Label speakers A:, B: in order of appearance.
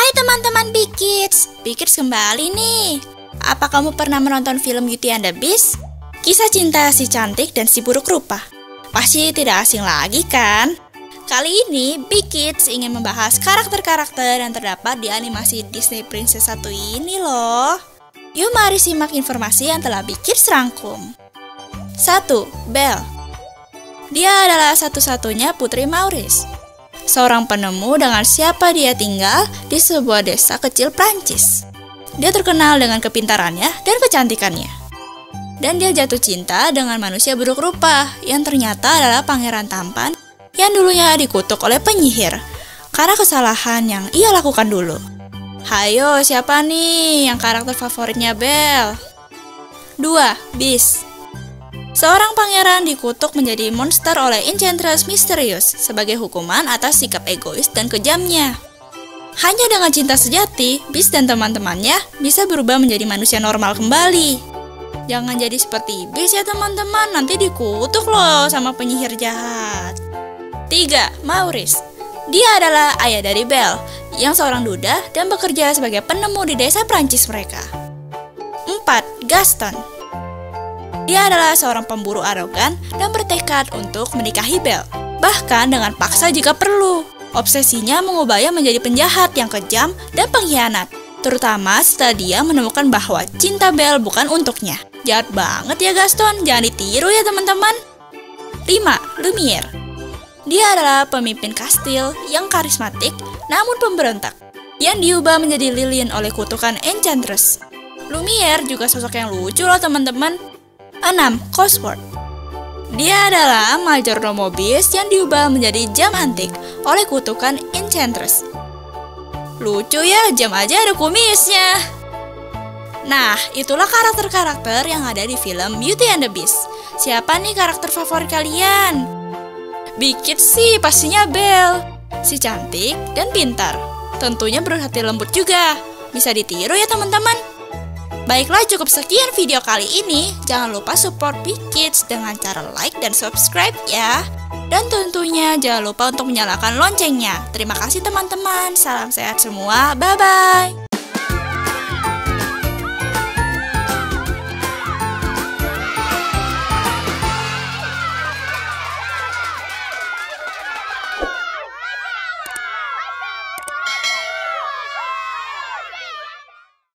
A: Hai teman-teman Big Kids kembali nih. Apa kamu pernah menonton film Beauty and the Beast? Kisah cinta si cantik dan si buruk rupa. Pasti tidak asing lagi kan? Kali ini Big Kids ingin membahas karakter-karakter yang terdapat di animasi Disney Princess 1 ini loh. Yuk mari simak informasi yang telah Big Kids rangkum. 1. Belle. Dia adalah satu-satunya putri Maurice, seorang penemu dengan siapa dia tinggal di sebuah desa kecil Prancis. Dia terkenal dengan kepintarannya dan kecantikannya. Dan dia jatuh cinta dengan manusia buruk rupa yang ternyata adalah pangeran tampan yang dulunya dikutuk oleh penyihir karena kesalahan yang ia lakukan dulu. Hayo, siapa nih yang karakter favoritnya Belle? 2. Beast. Seorang pangeran dikutuk menjadi monster oleh Enchantress Misterius sebagai hukuman atas sikap egois dan kejamnya. Hanya dengan cinta sejati, Beast dan teman-temannya bisa berubah menjadi manusia normal kembali. Jangan jadi seperti Beast ya teman-teman, nanti dikutuk loh sama penyihir jahat. 3. Maurice. Dia adalah ayah dari Belle, yang seorang duda dan bekerja sebagai penemu di desa Prancis mereka. 4. Gaston. Dia adalah seorang pemburu arogan dan bertekad untuk menikahi Belle, bahkan dengan paksa jika perlu. Obsesinya mengubahnya menjadi penjahat yang kejam dan pengkhianat, terutama setelah dia menemukan bahwa cinta Belle bukan untuknya. Jahat banget ya Gaston, jangan ditiru ya teman-teman. 5. Lumiere. Dia adalah pemimpin kastil yang karismatik namun pemberontak, yang diubah menjadi lilin oleh kutukan Enchantress. Lumiere juga sosok yang lucu loh teman-teman. 6. Cosworth. Dia adalah majordomo Beast yang diubah menjadi jam antik oleh kutukan Enchantress. Lucu ya, jam aja ada kumisnya. Nah, itulah karakter-karakter yang ada di film Beauty and the Beast. Siapa nih karakter favorit kalian? Big Kids sih pastinya Belle, si cantik dan pintar. Tentunya berhati lembut juga. Bisa ditiru ya teman-teman. Baiklah, cukup sekian video kali ini. Jangan lupa support Big Kids dengan cara like dan subscribe ya. Dan tentunya jangan lupa untuk menyalakan loncengnya. Terima kasih teman-teman. Salam sehat semua. Bye-bye.